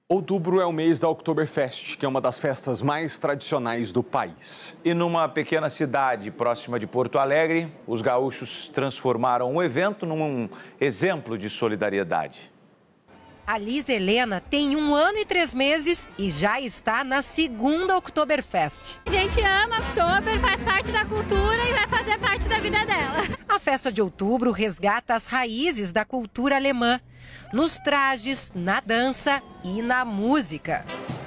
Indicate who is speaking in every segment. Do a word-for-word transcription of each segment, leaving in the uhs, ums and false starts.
Speaker 1: Outubro é o mês da Oktoberfest, que é uma das festas mais tradicionais do país.
Speaker 2: E numa pequena cidade próxima de Porto Alegre, os gaúchos transformaram o evento num exemplo de solidariedade.
Speaker 3: A Liz Helena tem um ano e três meses e já está na segunda Oktoberfest.
Speaker 4: A gente ama Oktober, faz parte da cultura e vai fazer parte da vida dela.
Speaker 3: A festa de outubro resgata as raízes da cultura alemã, nos trajes, na dança e na música.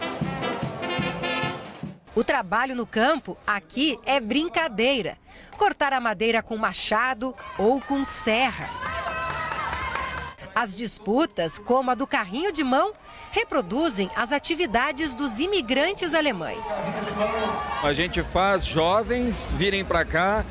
Speaker 3: O trabalho no campo aqui é brincadeira. Cortar a madeira com machado ou com serra. As disputas, como a do carrinho de mão, reproduzem as atividades dos imigrantes alemães.
Speaker 5: A gente faz jovens virem para cá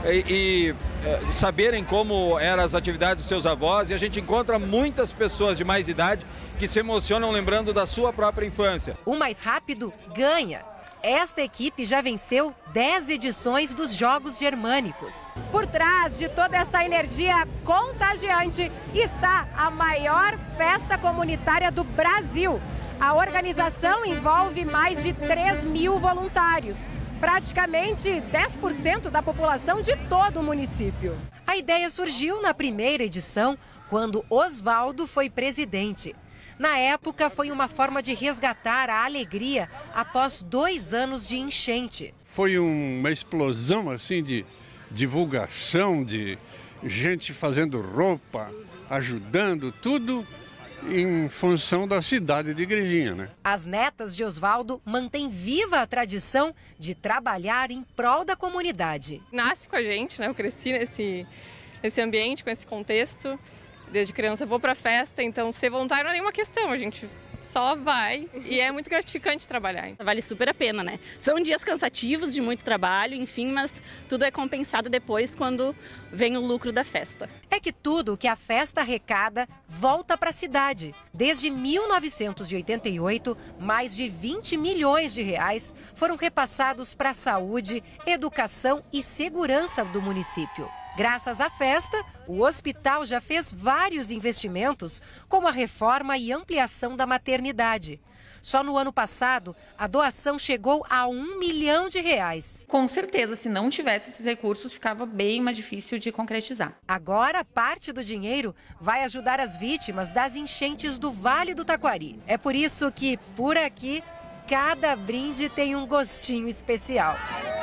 Speaker 5: e, e é, saberem como eram as atividades dos seus avós, e a gente encontra muitas pessoas de mais idade que se emocionam lembrando da sua própria infância.
Speaker 3: O mais rápido ganha. Esta equipe já venceu dez edições dos Jogos Germânicos. Por trás de toda essa energia contagiante está a maior festa comunitária do Brasil. A organização envolve mais de três mil voluntários, praticamente dez por cento da população de todo o município. A ideia surgiu na primeira edição, quando Oswaldo foi presidente. Na época, foi uma forma de resgatar a alegria após dois anos de enchente.
Speaker 6: Foi uma explosão assim de divulgação, de gente fazendo roupa, ajudando, tudo em função da cidade de Igrejinha, né?
Speaker 3: As netas de Oswaldo mantêm viva a tradição de trabalhar em prol da comunidade.
Speaker 7: Nasce com a gente, né? Eu cresci nesse, nesse ambiente, com esse contexto. Desde criança eu vou para festa, então ser voluntário não é nenhuma questão, a gente só vai e é muito gratificante trabalhar.
Speaker 8: Vale super a pena, né? São dias cansativos de muito trabalho, enfim, mas tudo é compensado depois quando vem o lucro da festa.
Speaker 3: É que tudo que a festa arrecada volta para a cidade. Desde mil novecentos e oitenta e oito, mais de vinte milhões de reais foram repassados para a saúde, educação e segurança do município. Graças à festa, o hospital já fez vários investimentos, como a reforma e ampliação da maternidade. Só no ano passado, a doação chegou a um milhão de reais.
Speaker 9: Com certeza, se não tivesse esses recursos, ficava bem mais difícil de concretizar.
Speaker 3: Agora, parte do dinheiro vai ajudar as vítimas das enchentes do Vale do Taquari. É por isso que, por aqui, cada brinde tem um gostinho especial.